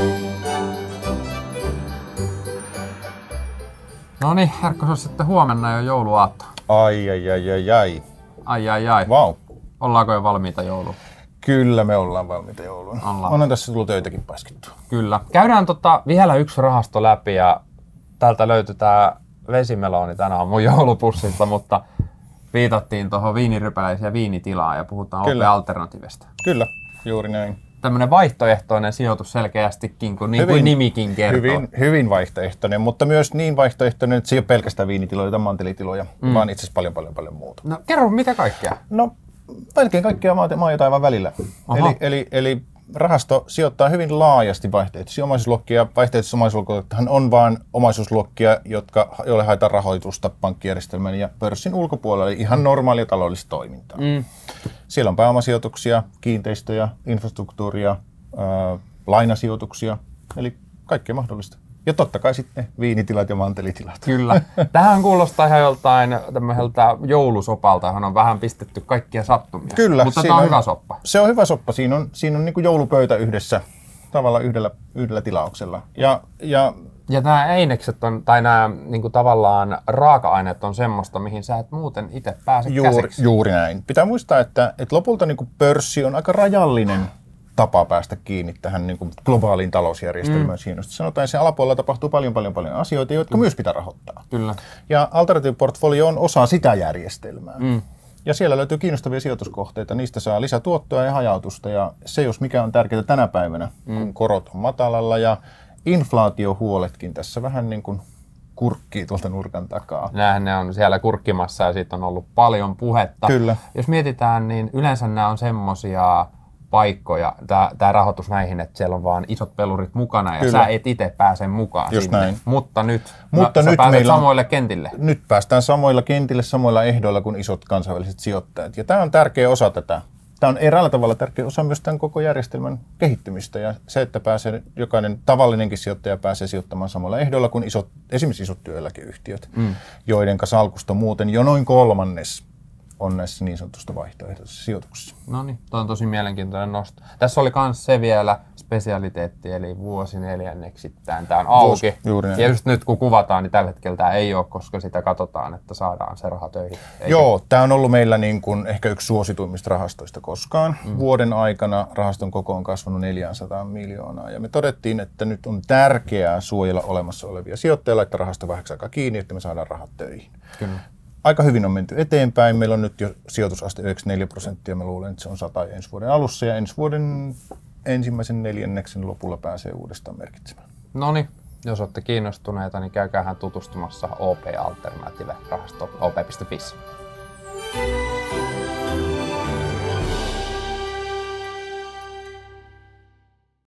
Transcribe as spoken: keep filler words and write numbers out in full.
No niin, Herkko, se on sitten huomenna jo jouluaatto. Ai, ai, ai, ai, ai. Ai, ai, ai. Vau. Ollaanko jo valmiita jouluun? Kyllä me ollaan valmiita jouluun. Ollaan. Onhan tässä tullut töitäkin paskittua. Kyllä. Käydään tota vielä yksi rahasto läpi ja täältä löytyy tää vesimeloni tänään mun joulupussista, mutta viitattiin tuohon viinirypäleisiin ja viinitilaan ja puhutaan O P-alternatiivista. Kyllä, juuri näin. Tämmöinen vaihtoehtoinen sijoitus selkeästikin, kun niin hyvin, kuin nimikin kertoo. Hyvin, hyvin vaihtoehtoinen, mutta myös niin vaihtoehtoinen, että se ei ole pelkästään viinitiloja tai mantelitiloja, mm. vaan itse asiassa paljon, paljon, paljon muuta. No kerro, mitä kaikkea? No, melkein kaikkea maa, maa ja taivaan välillä. Eli, eli, eli rahasto sijoittaa hyvin laajasti vaihteellisia omaisuusluokkia. Vaihteellisia omaisuusluokkia on vain omaisuusluokkia, jotka, joille haetaan rahoitusta pankkijärjestelmän ja pörssin ulkopuolella, eli ihan normaalia taloudellista toimintaa. Mm. Siellä on pääomasijoituksia, kiinteistöjä, infrastruktuuria, ää, lainasijoituksia, eli kaikkea mahdollista. Ja totta kai sitten viinitilat ja mantelitilat. Kyllä. Tähän kuulostaa ihan joltain tämmöiseltä joulusopalta, johon on vähän pistetty kaikkia sattumia. Kyllä. Mutta tämä on, on hyvä soppa. Se on hyvä soppa. Siinä on, siinä on niin kuin joulupöytä yhdessä, tavallaan yhdellä, yhdellä tilauksella. Ja, ja, ja nämä einekset on, tai nämä niin kuin tavallaan raaka-aineet on semmoista, mihin sä et muuten itse pääse juuri, käsiksi. Juuri näin. Pitää muistaa, että, että lopulta niin kuin pörssi on aika rajallinen tapa päästä kiinni tähän niin kuin globaaliin talousjärjestelmään. Mm. Siinä sanotaan, että sen alapuolella tapahtuu paljon, paljon, paljon asioita, jotka mm. myös pitää rahoittaa. Kyllä. Ja Alternative Portfolio on osa sitä järjestelmää. Mm. Ja siellä löytyy kiinnostavia sijoituskohteita, niistä saa lisätuottoa ja hajautusta. Ja se, jos mikä on tärkeää tänä päivänä, mm. kun korot on matalalla ja inflaatiohuoletkin tässä vähän niin kuin kurkkii tuolta nurkan takaa. Nämähän ne on siellä kurkkimassa ja siitä on ollut paljon puhetta. Kyllä. Jos mietitään, niin yleensä nämä on semmosia paikkoja, tämä rahoitus näihin, että siellä on vaan isot pelurit mukana ja Kyllä. sä et itse pääse mukaan Just sinne. Näin. Mutta nyt, Mutta no, nyt sä pääset meillä on, samoille kentille. Nyt päästään samoilla kentille, samoilla ehdoilla kuin isot kansainväliset sijoittajat. Ja tämä on tärkeä osa tätä. Tämä on eräällä tavalla tärkeä osa myös tämän koko järjestelmän kehittymistä. Ja se, että pääsee, jokainen tavallinenkin sijoittaja pääsee sijoittamaan samoilla ehdoilla kuin isot, esimerkiksi isot työeläkeyhtiöt, mm. joiden salkusta muuten jo noin kolmannes on näissä niin sanotusta vaihtoehtoisissa sijoituksissa. No niin, tuo on tosi mielenkiintoinen nosto. Tässä oli myös se vielä spesialiteetti, eli vuosi neljänneksittäin. Tämä on auki. Ja just nyt kun kuvataan, niin tällä hetkellä tämä ei ole, koska sitä katsotaan, että saadaan se raha töihin. Eikä? Joo, tämä on ollut meillä niin kuin ehkä yksi suosituimmista rahastoista koskaan. Mm. Vuoden aikana rahaston koko on kasvanut neljäsataa miljoonaa. Ja me todettiin, että nyt on tärkeää suojella olemassa olevia sijoittajia, laittaa rahasto vähäksi aikaa kiinni, että me saadaan rahat töihin. Kyllä. Aika hyvin on menty eteenpäin. Meillä on nyt jo sijoitusaste yhdeksänkymmentäneljä prosenttia. Mä luulen, että se on sata ensi vuoden alussa ja ensi vuoden ensimmäisen neljänneksen lopulla pääsee uudestaan merkitsemään. No niin, jos olette kiinnostuneita, niin käykäähän tutustumassa O P Alternative-rahasto o p piste fi.